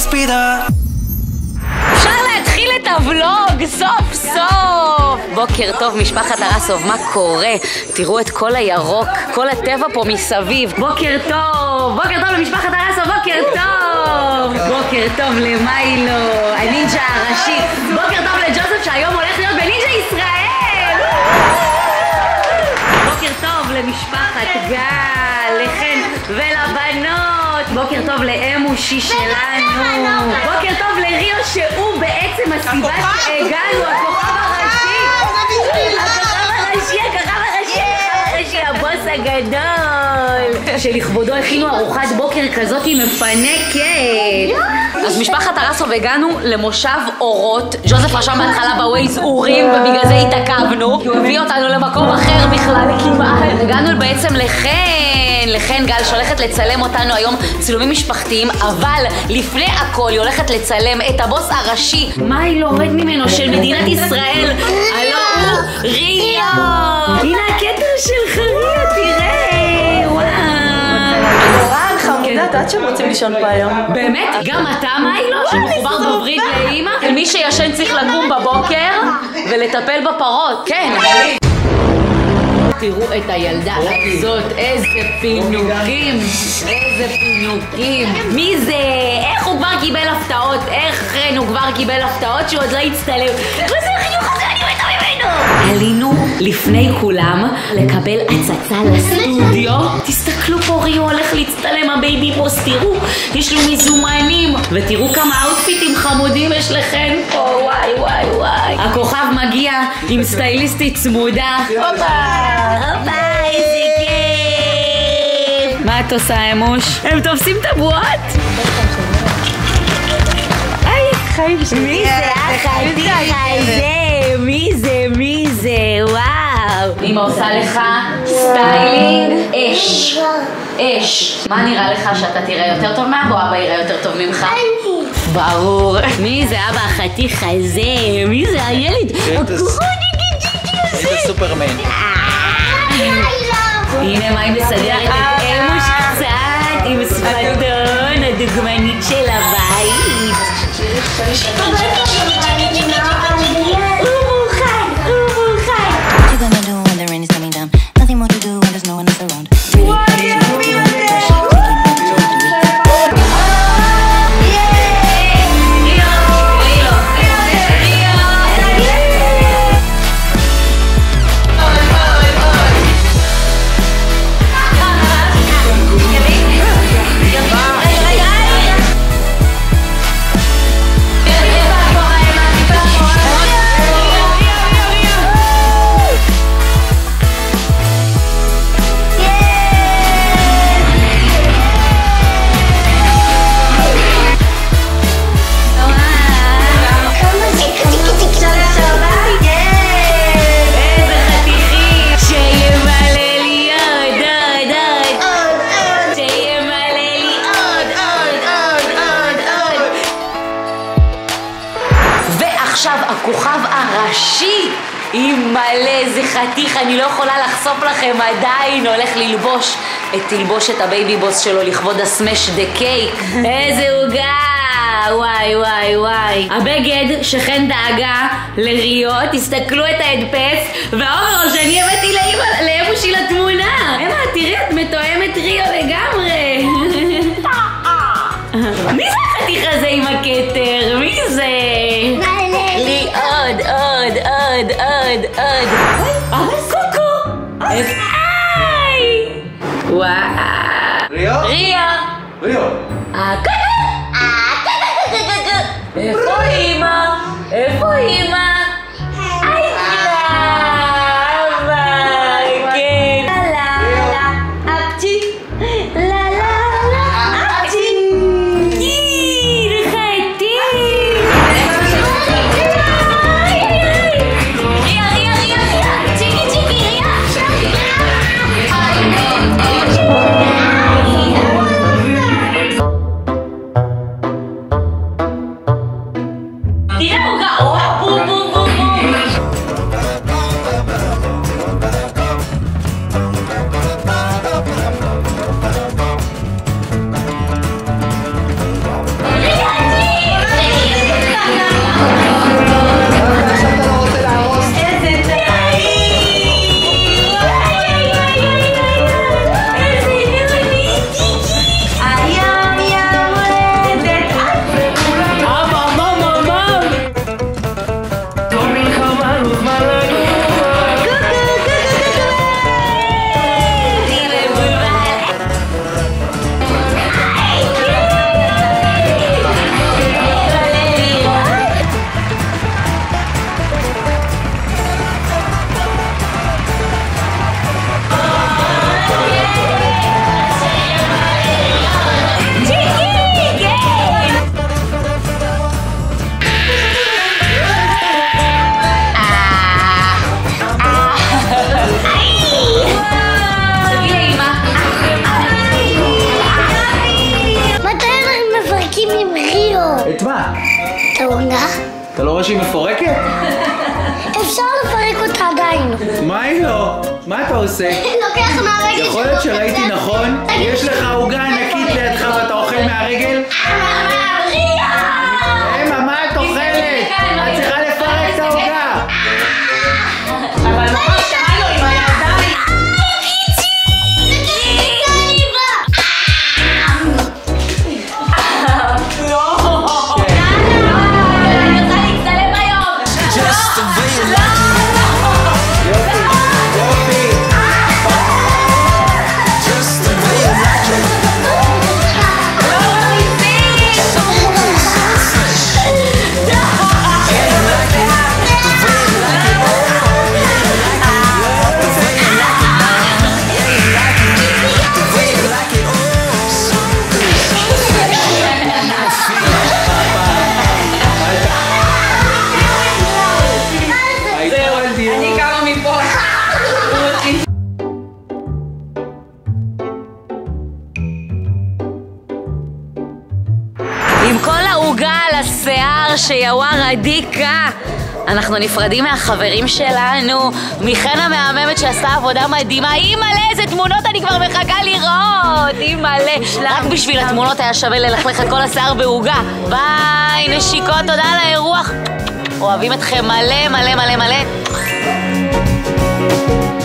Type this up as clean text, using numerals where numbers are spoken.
speed up. אפשר להתחיל את הוולוג סוף סוף. בוקר טוב משפחת הרסוב, מה קורה? תראו את כל הירוק, כל הטבע פה מסביב. בוקר טוב, בוקר טוב למשפחת הרסוב, בוקר טוב. בוקר טוב למיילו, הנינג'ה הראשי. בוקר טוב לג'וזף שהיום הולך להיות בנינג'ה ישראל. בוקר טוב למשפחת גל, לחן ולבנות. בוקר טוב לאמושי שלנו. בוקר טוב לריו שהוא בעצם הסיבה שהגענו, הכוכב הראשי. הכוכב הראשי, הבוס הגדול. שלכבודו הכינו ארוחת בוקר כזאת מפנקת. אז משפחת הרסוב הגענו למושב אורות. ג'וזף רשם בהתחלה בווייז אורים ובגלל זה התעכבנו, כי הוא הביא אותנו למקום אחר בכלל כמעט. הגענו בעצם לכן גל שהולכת לצלם אותנו היום צילומים משפחתיים, אבל לפני הכל היא הולכת לצלם את הבוס הראשי, מה היא לא רד ממנו, של מדינת ישראל. הלו הוא ריו. הנה הכתר שלך ריו, תראה. רן, חמודה, את יודעת שהם רוצים לישון פה היום. באמת? גם אתה מיילו? שמחובר בברית לאמא? מי שישן צריך לקום בבוקר ולטפל בפרות. כן. תראו את הילדה הזאת, איזה פינוקים, איזה פינוקים. מי זה? איך הוא כבר קיבל הפתעות? איך הוא כבר קיבל הפתעות שהוא עוד לא הצטלם? וזה החיוך הזה, אני מתה ממנו. עלינו לפני כולם לקבל הצצה לסטודיו. תסתכלו פה, ריו הולך להצטלם, הבייבי בוס, תראו, יש לו מזומנים. ותראו כמה אאוטפיטים חמודים יש לכם פה, וואי וואי וואי. הכוכב מגיע עם סטייליסטית צמודה. הופה, איזה כיף. מה את עושה, אמוש? הם תופסים את הבועות? היי, חיים שלי. מי זה החתיך הזה? מי זה? וואו. אמא עושה לך סטיילינג אש. מה נראה לך, שאתה תראה יותר טוב מאבא או אבא יראה יותר טוב ממך? ברור. מי זה אבא החתיך הזה? מי זה הילד? זה סופרמן. הנה מה היא מסדרת את אמוש קצת עם שפתון, הדוגמנית של הבית. עכשיו הכוכב הראשי עם מלא, איזה חתיך, אני לא יכולה לחשוף לכם עדיין. הולך ללבוש את תלבושת הבייבי בוס שלו לכבוד הסמש דה קייק. איזה עוגה, וואי וואי וואי. הבגד שכן דאגה לריו, תסתכלו את ההדפס, והאוברול שאני הבאתי לאמושי לתמונה. אמא, תראי, את מתואמת ריו לגמרי. מי זה החתיך הזה עם הכתר? מי זה? לי עוד. קוקו! היי! וואו! ריו! איפה אמא? היי קלאבה! כן! לה אפצ'י! לה אפצ'י! את מה? את העוגה? אתה לא רואה שהיא מפורקת? אפשר לפרק אותה עדיין. מה היא לא? מה אתה עושה? לוקח מהרגל. יכול להיות שראיתי נכון? יש לך עוגה ענקית לידך ואתה אוכל מהרגל? מה את אוכלת? את צריכה לפרק את העוגה. אבל ממש שאלו עם הידיים. אני קמה מפה. עם כל העוגה על השיער שיוואר עדיקה, אנחנו נפרדים מהחברים שלנו, מחן המהממת שעשתה עבודה מדהימה. אימא'לה, איזה תמונות אני כבר מחכה לראות. אימא'לה, רק בשביל התמונות היה שווה ללכלך את כל השיער בעוגה. ביי נשיקות, תודה על האירוח, אוהבים אתכם מלא מלא מלא מלא.